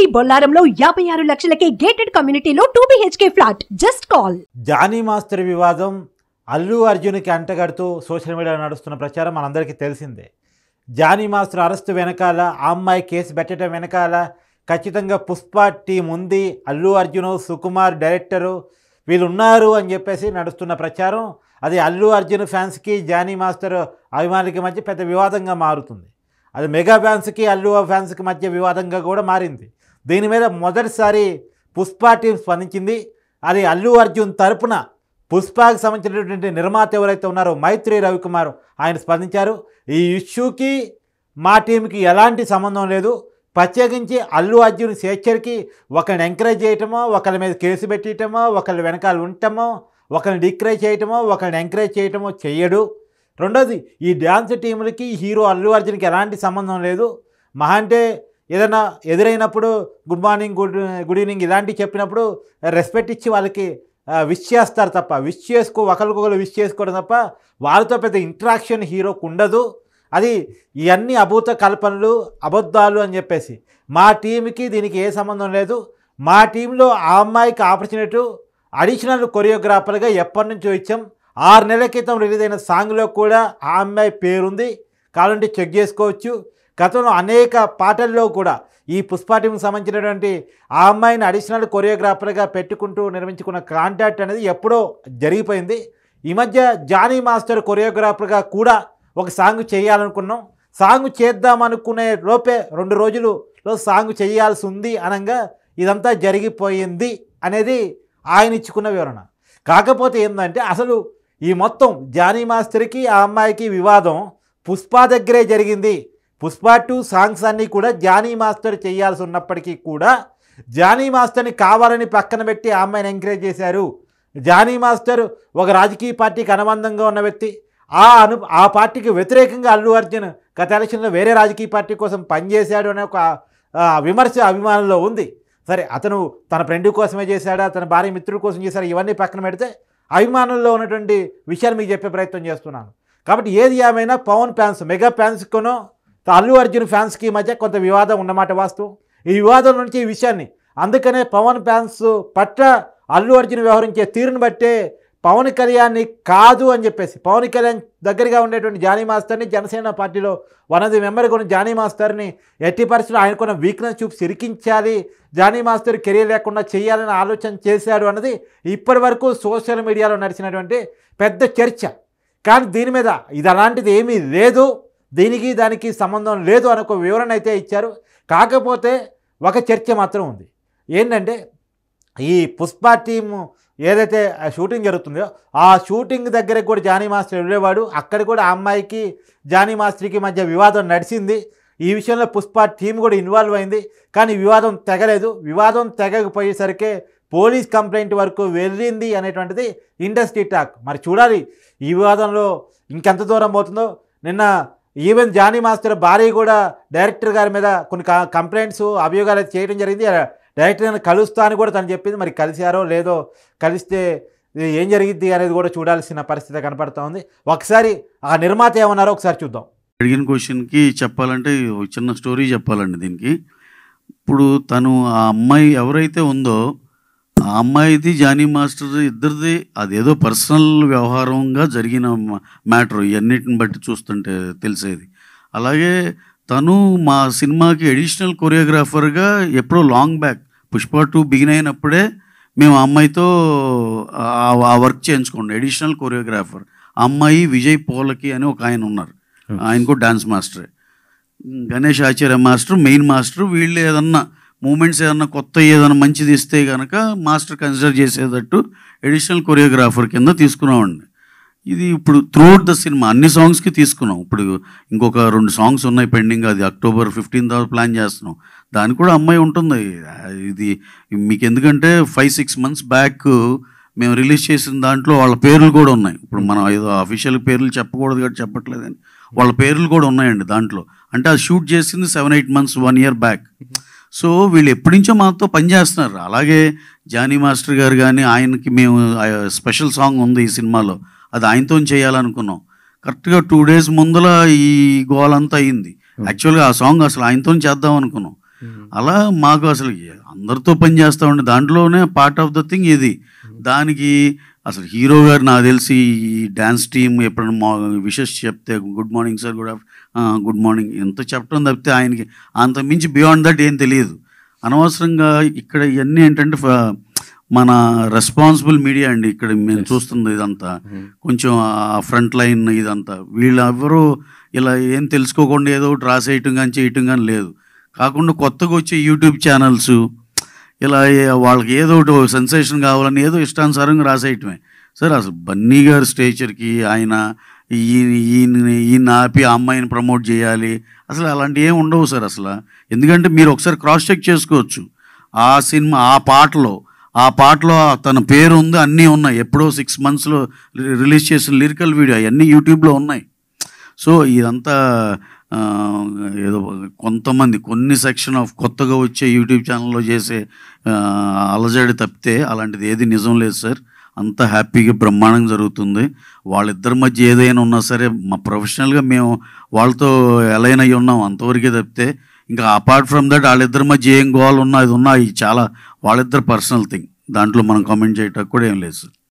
మీ బొల్లారంలో 56 లక్షలకే gated కమ్యూనిటీలో 2 BHK flat. Just call. Jani master వివాదం అల్లు అర్జున్కి అంటగడుతూ సోషల్ మీడియాలో నడుస్తున్న ప్రచారం మనందరికీ తెలిసిందే. జానీ మాస్టర్ అరెస్టు వెనకాల, ఆ అమ్మాయి కేసు పెట్టడం వెనకాల ఖచ్చితంగా పుష్ప టీం ఉంది, అల్లు అర్జును, సుకుమార్ డైరెక్టరు వీళ్ళు ఉన్నారు అని చెప్పేసి నడుస్తున్న ప్రచారం. అది అల్లు అర్జున్ ఫ్యాన్స్కి, జానీ మాస్టర్ అభిమానులకి మధ్య పెద్ద వివాదంగా మారుతుంది. అది మెగా ఫ్యాన్స్కి, అల్లు ఫ్యాన్స్కి మధ్య వివాదంగా కూడా మారింది. దీని మీద మొదటిసారి పుష్ప టీం స్పందించింది. అది అల్లు అర్జున్ తరపున పుష్పకి సంబంధించినటువంటి నిర్మాత ఎవరైతే ఉన్నారో మైత్రి రవికుమార్ ఆయన స్పందించారు. ఈ ఇష్యూకి మా టీంకి ఎలాంటి సంబంధం లేదు, ప్రత్యేకించి అల్లు అర్జున్ స్వేచ్ఛకి ఒకరిని ఎంకరేజ్ చేయటమో, ఒకరి మీద కేసు పెట్టడమో, ఒకరి వెనకాల ఉండటమో, ఒకరిని డిక్రేజ్ చేయటమో, ఒకరిని ఎంకరేజ్ చేయటమో చెయ్యడు. రెండోది, ఈ డ్యాన్స్ టీములకి హీరో అల్లు అర్జున్కి ఎలాంటి సంబంధం లేదు. మహా అంటే ఏదైనా ఎదురైనప్పుడు గుడ్ మార్నింగ్, గుడ్ ఈవినింగ్ ఇలాంటివి చెప్పినప్పుడు రెస్పెక్ట్ ఇచ్చి వాళ్ళకి విష్ చేస్తారు తప్ప, ఒకరికొకరు విష్ చేసుకోవడం తప్ప వాళ్ళతో పెద్ద ఇంటరాక్షన్ హీరోకు ఉండదు. అది ఇవన్నీ అభూత కల్పనలు, అబద్ధాలు అని చెప్పేసి మా టీంకి దీనికి ఏ సంబంధం లేదు. మా టీంలో ఆ అమ్మాయికి ఆపర్చునిటీ అడిషనల్ కొరియోగ్రాఫర్గా ఎప్పటి నుంచో ఇచ్చాం. 6 నెలల క్రితం రిలీజ్ అయిన సాంగ్లో కూడా ఆ అమ్మాయి పేరుంది, కావాలంటే చెక్ చేసుకోవచ్చు. గతంలో అనేక పాటల్లో కూడా ఈ పుష్ప టీంకి సంబంధించినటువంటి ఆ అమ్మాయిని అడిషనల్ కొరియోగ్రాఫర్గా పెట్టుకుంటూ నిర్మించుకున్న కాంటాక్ట్ అనేది ఎప్పుడో జరిగిపోయింది. ఈ మధ్య జానీ మాస్టర్ కొరియోగ్రాఫర్గా కూడా ఒక సాంగ్ చేయాలనుకున్నాం. సాంగ్ చేద్దామనుకునే లోపే 2 రోజులలో సాంగ్ చేయాల్సి ఉంది అనగా ఇదంతా జరిగిపోయింది అనేది ఆయన ఇచ్చుకున్న వివరణ. కాకపోతే ఏంటంటే అసలు ఈ మొత్తం జానీ మాస్టర్కి ఆ అమ్మాయికి వివాదం పుష్ప దగ్గరే జరిగింది. పుష్ప 2 సాంగ్స్ అన్నీ కూడా జానీ మాస్టర్ చేయాల్సి ఉన్నప్పటికీ కూడా జానీ మాస్టర్ని కావాలని పక్కన పెట్టి ఆ అమ్మాయిని ఎంకరేజ్ చేశారు. జానీ మాస్టర్ ఒక రాజకీయ పార్టీకి అనుబంధంగా ఉన్న వ్యక్తి. ఆ పార్టీకి వ్యతిరేకంగా అల్లు అర్జున్ గత ఎలక్షన్లో వేరే రాజకీయ పార్టీ కోసం పనిచేశాడు అనే ఒక విమర్శ అభిమానుల్లో ఉంది. సరే, అతను తన ఫ్రెండ్ కోసమే చేశాడా, తన భార్య మిత్రుల కోసం చేశాడా, ఇవన్నీ పక్కన పెడితే అభిమానుల్లో ఉన్నటువంటి విషయాలు మీకు చెప్పే ప్రయత్నం చేస్తున్నాను. కాబట్టి ఏది ఏమైనా పవన్ ఫ్యాన్స్, మెగా ఫ్యాన్స్కును అల్లు అర్జున్ ఫ్యాన్స్కి మధ్య కొంత వివాదం ఉన్నమాట వాస్తవం. ఈ వివాదం నుంచి ఈ విషయాన్ని, అందుకనే పవన్ ఫ్యాన్స్ పట్ల అల్లు అర్జున్ వ్యవహరించే తీరుని బట్టే పవన్ కళ్యాణ్ని కాదు అని చెప్పేసి, పవన్ కళ్యాణ్ దగ్గరగా ఉండేటువంటి జానీ మాస్టర్ని, జనసేన పార్టీలో వన్ ఆఫ్ ది మెంబర్ కొన్ని జానీ మాస్టర్ని ఎట్టి పరిస్థితుల్లో ఆయనకున్న వీక్నెస్ చూపి సిరికించాలి, జానీ మాస్టర్ కెరీర్ లేకుండా చేయాలని ఆలోచన చేశాడు అన్నది ఇప్పటి వరకు సోషల్ మీడియాలో నడిచినటువంటి పెద్ద చర్చ. కానీ దీని మీద ఇది అలాంటిది ఏమీ లేదు, దీనికి దానికి సంబంధం లేదు అని ఒక వివరణ అయితే ఇచ్చారు. కాకపోతే ఒక చర్చ మాత్రం ఉంది. ఏంటంటే ఈ పుష్ప టీము ఏదైతే షూటింగ్ జరుగుతుందో ఆ షూటింగ్ దగ్గర కూడా జానీ మాస్టర్ వెళ్ళేవాడు. అక్కడ కూడా ఆ అమ్మాయికి జానీ మాస్టర్కి మధ్య వివాదం నడిచింది. ఈ విషయంలో పుష్ప టీం కూడా ఇన్వాల్వ్ అయింది. కానీ వివాదం తెగలేదు. వివాదం తెగకపోయేసరికి పోలీస్ కంప్లైంట్ వరకు వెళ్ళింది అనేటువంటిది ఇండస్ట్రీ టాక్. మరి చూడాలి ఈ వివాదంలో ఇంకెంత దూరం పోతుందో. నిన్న ఈవెన్ జానీ మాస్టర్ భార్య కూడా డైరెక్టర్ గారి మీద కొన్ని కంప్లైంట్స్, అభియోగాలు అయితే చేయడం జరిగింది. డైరెక్టర్ గారిని కలుస్తా అని కూడా తను చెప్పింది. మరి కలిశారో లేదో, కలిస్తే ఏం జరిగిద్ది అనేది కూడా చూడాల్సిన పరిస్థితి కనపడుతూ ఉంది. ఒకసారి ఆ నిర్మాత ఏమన్నారో ఒకసారి చూద్దాం. అడిగిన క్వశ్చన్కి చెప్పాలంటే చిన్న స్టోరీ చెప్పాలండి దీనికి. ఇప్పుడు తను ఆ అమ్మాయి ఎవరైతే ఉందో ఆ అమ్మాయిది జానీ మాస్టర్ ఇద్దరిది అదేదో పర్సనల్ వ్యవహారంగా జరిగిన మ్యాటర్ ఇవన్నిటిని బట్టి చూస్తుంటే తెలిసేది. అలాగే తను మా సినిమాకి అడిషనల్ కొరియోగ్రాఫర్గా ఎప్పుడో లాంగ్ బ్యాక్ పుష్ప 2 బిగిన్ అయినప్పుడే మేము ఆ అమ్మాయితో ఆ వర్క్ చేయించుకోండి. అడిషనల్ కొరియోగ్రాఫర్ అమ్మాయి విజయ్ పోలకి అని ఒక ఆయన ఉన్నారు, ఆయన కూడా డాన్స్ మాస్టరే. Ganesh Acharya master main master. వీళ్ళు ఏదన్నా మూమెంట్స్ ఏదన్నా కొత్త ఏదైనా మంచిది ఇస్తే కనుక మాస్టర్ కన్సిడర్ చేసేటట్టు అడిషనల్ కొరియోగ్రాఫర్ కింద తీసుకున్నామండి. ఇది ఇప్పుడు త్రూఅవుట్ ద సినిమా అన్ని సాంగ్స్కి తీసుకున్నాం. ఇప్పుడు ఇంకొక 2 సాంగ్స్ ఉన్నాయి పెండింగ్, అది October 15th ప్లాన్ చేస్తున్నాం. దానికి కూడా అమ్మాయి ఉంటుంది. ఇది మీకు ఎందుకంటే 5-6 months బ్యాక్ మేము రిలీజ్ చేసిన దాంట్లో వాళ్ళ పేర్లు కూడా ఉన్నాయి. ఇప్పుడు మనం ఏదో అఫీషియల్ పేర్లు చెప్పకూడదు కాబట్టి చెప్పట్లేదని వాళ్ళ పేర్లు కూడా ఉన్నాయండి దాంట్లో. అంటే అది షూట్ చేసింది 7-8 months 1 year బ్యాక్. సో వీళ్ళు ఎప్పటి నుంచో మాతో పనిచేస్తున్నారు. అలాగే జానీ మాస్టర్ గారు కానీ ఆయనకి మేము స్పెషల్ సాంగ్ ఉంది ఈ సినిమాలో, అది ఆయనతో చేయాలనుకున్నాం. కరెక్ట్గా 2 days ముందల ఈ గోల్ అంతా అయింది. యాక్చువల్గా ఆ సాంగ్ అసలు ఆయనతో చేద్దాం అనుకున్నాం. అలా మాకు అసలు అందరితో పని చేస్తూ ఉండే దాంట్లోనే పార్ట్ ఆఫ్ ద థింగ్ ఇది. దానికి అసలు హీరో గారు నాకు తెలిసి ఈ డ్యాన్స్ టీమ్ ఎప్పుడైనా విషెస్ చెప్తే good morning sir, good morning ఎంత చెప్పడం తప్పితే ఆయనకి అంత మించి బియాండ్ దట్ ఏం తెలియదు. అనవసరంగా ఇక్కడ ఇవన్నీ ఏంటంటే మన రెస్పాన్సిబుల్ మీడియా అండి ఇక్కడ మేము చూస్తుంది ఇదంతా. కొంచెం ఆ ఫ్రంట్ లైన్ ఇదంతా వీళ్ళెవరూ ఇలా ఏం తెలుసుకోకుండా ఏదో ఒకటి రాసేయటం కానీ చేయటం కానీ లేదు. కాకుండా కొత్తగా వచ్చే యూట్యూబ్ ఛానల్స్ ఇలా వాళ్ళకి ఏదో ఒకటి సెన్సేషన్ కావాలని ఏదో ఇష్టానుసారంగా రాసేయటమే. సార్ అసలు బన్నీ గారి స్టేచర్కి ఆయన ఈయన ఆపి ఆ అమ్మాయిని ప్రమోట్ చేయాలి అసలు అలాంటివి ఏమి ఉండవు సార్ అసలు. ఎందుకంటే మీరు ఒకసారి క్రాస్ చెక్ చేసుకోవచ్చు. ఆ సినిమా ఆ పాటలో తన పేరు ఉంది, అన్నీ ఉన్నాయి. ఎప్పుడో 6 monthsలో రిలీజ్ చేసిన లిరికల్ వీడియో అవన్నీ యూట్యూబ్లో ఉన్నాయి. సో ఇదంతా ఏదో కొన్ని సెక్షన్ ఆఫ్ కొత్తగా వచ్చే యూట్యూబ్ ఛానల్లో చేసే అలజడి తప్పితే అలాంటిది ఏది నిజం లేదు సార్. అంత హ్యాపీగా బ్రహ్మాండంగా జరుగుతుంది. వాళ్ళిద్దరి మధ్య ఏదైనా ఉన్నా సరే మా ప్రొఫెషనల్గా మేము వాళ్ళతో ఎలైన్ అయ్యి ఉన్నాం అంతవరకే తప్పితే ఇంకా అపార్ట్ ఫ్రమ్ దట్ వాళ్ళిద్దరి మధ్య ఏం గోల్ ఉన్నా అది చాలా వాళ్ళిద్దరు పర్సనల్ థింగ్. దాంట్లో మనం కామెంట్ చేయటం కూడా ఏం లేదు సార్.